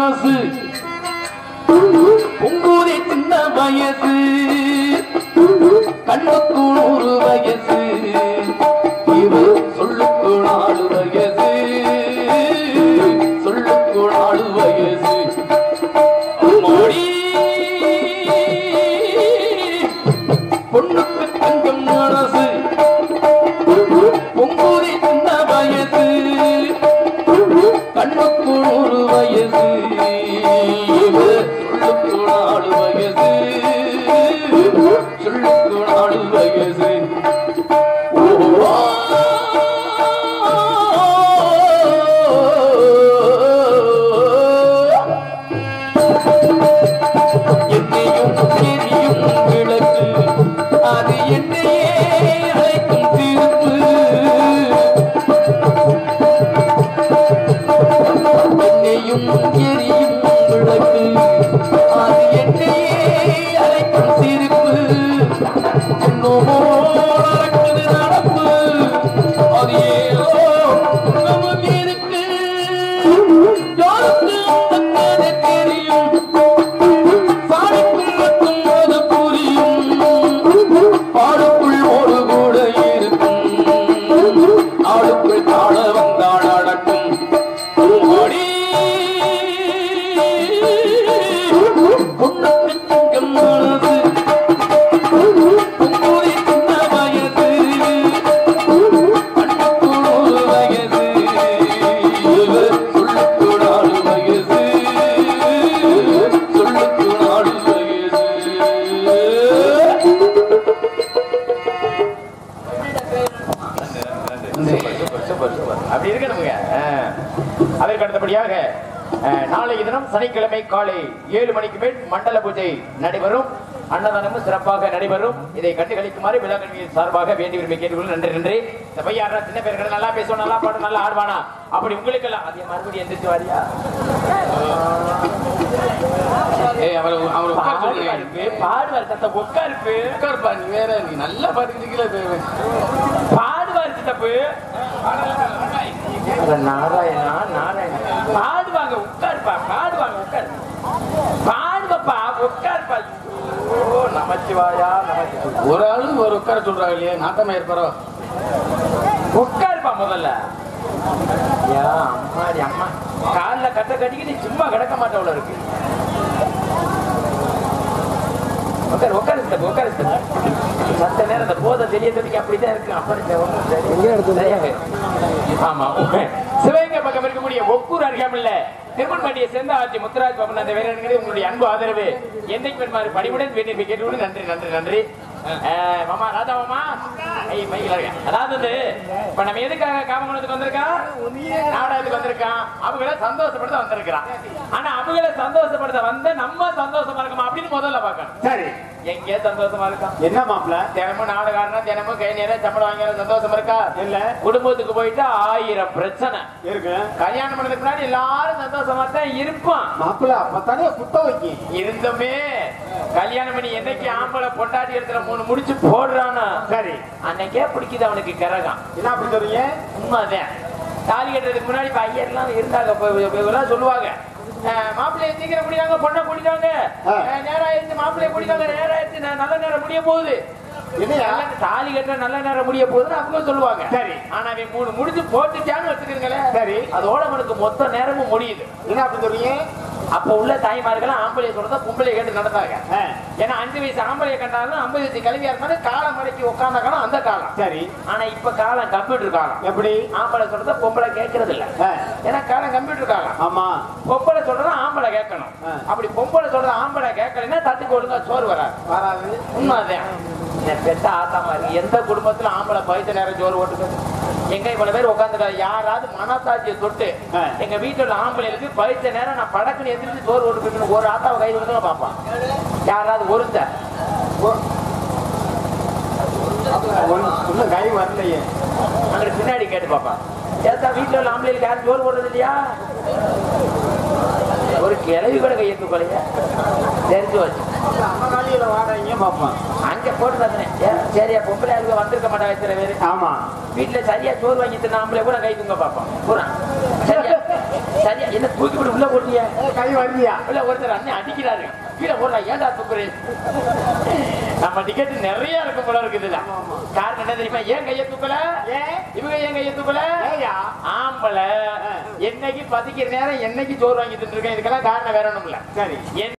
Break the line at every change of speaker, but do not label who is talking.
மனசு உங்கூரை சின்ன வயசு கண்ணுக்கு 100 வயசு இவர் சொல்லுக்கு 4 வயசு சொல்லுக்கு 4 வயசு மோடி பொண்ணுக்கு தங்கம் மனசு உங்கூரை சின்ன வயசு கண்ணுக்கு 100 வயசு இவர் சொல்லுக்கு 4 வயசு சொல்லுக்கு 4 வயசு என்னையும் எரியும் விளக்கு அது என்னையே அழைக்கும் தீர்ப்பு என்னையும் எரியும் விளக்கு அது என்னையே அழைக்கும் தீர்ப்பு நடக்குது நடப்பு அது ஏதோ நமக்கு இருக்கு யாருக்கு அந்த தெரியும் சாடிக்குள்ளுக்கும் போது புரியும் பாடுக்குள் ஒரு கூட இருக்கும் ஆளுக்குள் தாழ வந்தாள் அடக்கும் ஓடி பொண்ணுக்கு தங்கம் மனது உங்கூரை சின்ன வயசு கண்ணுக்கு 100 வயசு இவர் சொல்லுக்கு 4 வயசு சொல்லுக்கு 4 வயசு
அப்படி இருக்கு நமக்கு. அதற்கு அடுத்தபடியாக நாளைய தினம் சனிக்கிழமை காலை 7 மணிக்கு மேல் மண்டல பூஜை நடைபெறும். அன்னதானமும் சிறப்பாக நடைபெறும். இதை கண்டு கழிக்குமாறு விழா கல்வியின் சார்பாக வேண்டி விரும்பி கேட்டுக்கொள்ள நன்றி நன்றி. இந்த பையன் சின்ன பேர்கள் நல்லா பேசுவோம், நல்லா பாடும், நல்லா ஆடுவானா அப்படி உங்களுக்கு எல்லாம் அதே மறுபடியும் எந்திரிச்சு வாரியா பாடுவார் சத்த உட்காருப்பு
உட்கார்ப்பா நீ வேற நீ நல்லா பாட்டுக்கிட்டு
பாடுவார் சித்தப்பு நாராயணா நாராயணா பாடுவாங்க உட்காருப்பா பாடுவாங்க உட்காரு பாடுவப்பா உட்காருப்பா. ஓ நமச்சிவாயா நமச்சிவாயா.
ஒரு ஆளு ஒரு உட்கார சொல்றாங்க இல்லையா நாட்டமா இருப்பாரோ
உட்காருப்பா முதல்ல. அம்மாடி அம்மா கால கட்ட கட்டிக்கிட்டு சும்மா கிடக்க மாட்டவள இருக்கு. உட்காரு உட்காரு உட்காரு சத்த நேரம் இந்த போதை தெரியறதுக்கு அப்படிதான் இருக்கு. அப்படி ஆமா சிவகங்கை பக்கம் இருக்கக்கூடிய ஒக்கூர் அருகாமல்ல திருமண்மண்டியை சேர்ந்த ஆட்சி முத்துராஜ் பாபன் அந்த வீரர்களுக்கு உங்களுடைய அன்பு ஆதரவு என்னைக்கு பெருமாறு பணிவுடன் வேண்டி கேட்டு நன்றி நன்றி நன்றி. மாமா ராஜா மாமா அதாவது இப்ப நம்ம எதுக்காக காமகுணத்துக்கு வந்திருக்கான் நாடகத்துக்கு வந்திருக்கான் அவங்கள சந்தோஷப்படுத்த வந்திருக்கிறான். ஆனா அவங்கள சந்தோஷப்படுத்த வந்து நம்ம சந்தோஷமா இருக்கமா அப்படின்னு முதல்ல பாக்கணும். சரி எங்கே சந்தோஷமா இருக்கான் என்ன மாப்பிள்ள தினமும் நாடகாரனா தினமும் கை நேரம் சம்பளம் வாங்கிற சந்தோஷமா இருக்கா இல்ல குடும்பத்துக்கு போயிட்டு 1000 பிரச்சனை இருக்கு. கல்யாணம் பண்ணதுக்கு முன்னாடி எல்லாரும் சந்தோஷமா தான் இருப்பான் மாப்பிள்ள அப்பத்தானே குட்ட வைக்கி இருந்தமே கல்யாணம் பண்ணி என்னைக்கு ஆம்பளை பொண்டாட்டி இடத்துல 3 முடிச்சு போடுறானா சரி அன்னைக்கே பிடிக்குது அவனுக்கு கரகம். என்ன அப்படி சொல்றீங்க? உண்மைதான். தாலி கட்டுறதுக்கு முன்னாடி ஐயர்லாம் இருந்தாங்க சொல்லுவாங்க மாப்பிள்ளைய சீக்கிரம் முடியாங்க பொண்ணை குடிக்காங்க நேரம் ஆயிடுச்சு மாப்பிள்ளைய குடிக்காங்க நேரம் ஆயிடுச்சு நல்ல நேரம் முடிய போகுது தாலி கட்டுற நல்ல நேரம் முடிய போகுதுன்னு அவங்க சொல்லுவாங்க. சரி ஆனா அவன் 3 முடிச்சு போட்டுச்சான்னு வச்சுக்கிறீங்களே சரி அதோட அவனுக்கு மொத்த நேரமும் முடியுது. என்ன அப்படி சொல்றீங்க? அப்ப உள்ள தாய்மார்கள் ஆம்பளைய சொல்றத பொம்பளை கேட்டு நடந்தாங்க. ஏன்னா 5 வயசு ஆம்பளைய கண்டாலும் 50 வயசு கல்வியா இருந்தாலும் காலம் மறைக்கு உட்கார்ந்த காலம் அந்த காலம் சரி. ஆனா இப்ப காலம் கம்ப்யூட்டர் காலம். எப்படி ஆம்பளை சொல்றத பொம்பளை கேட்கறது இல்ல ஏன்னா காலம் கம்ப்யூட்டர் காலம். ஆமா பொம்பளை சொல்றத ஆம்பளை கேட்கணும். அப்படி பொம்பளை சொல்றத ஆம்பளை கேட்கலன்னா தட்டுக்கு ஒழுங்கா சோறு வராது. உண்மைதான். பெத்த ஆத்தாமா இருக்கு எந்த குடும்பத்துல ஆம்பளை பைத்த நேரம் சோறு ஓட்டுக்கிறது எங்க இவ்வளவு பேர் உட்காந்துருக்காரு யாராவது மனசாட்சியை தொட்டு எங்க வீட்டுல ஆம்பளைக்கு பைத்த நேரம் நான் படக்குன்னு எதிர்த்து சோறு ஓட்டு ஒரு ஆத்தாவை கை கொடுத்து பாப்பான் யாராவது ஒருத்த கை வரலையே அங்க பின்னாடி கேட்டு பாப்பா ஏத்தா வீட்டுல உள்ள ஆம்பளைக்கு யாரும் சோறு போடுறது இல்லையா ஒரு கிளவி கூட கையெழுத்து கொலைய தெரிஞ்சு வச்சு வாடகைங்க பார்ப்பான் அங்க போட்டு தந்தேன் சரியா பொம்பளை அழுக வந்திருக்க மாட்டாங்க சில பேரு. ஆமா வீட்டுல சரியா சோறு வாங்கி தின்ன ஆம்பளை கூட கை தூங்க பார்ப்பான் பூரா சரியா சரியா என்ன தூக்கி போட்டு உள்ள போட்டியா
கை வருதியா
உள்ள ஒருத்தர் அண்ணன் அடிக்கிறாரு கீழே போடுறா ஏன்டா தூக்குறேன் நம்ம டிக்கெட் நிறைய இருக்கும் போல இருக்குதுல்ல காரணம் என்ன தெரியுமா ஏன் கையை தூக்கல இவங்க ஏன் கையை தூக்கல ஆம்பளை என்னைக்கு பதிக்கிற நேரம் என்னைக்கு சோறு வாங்கி திட்டு இருக்கேன் இதுக்கெல்லாம் காரணம் வேற ஒண்ணும் இல்ல சரி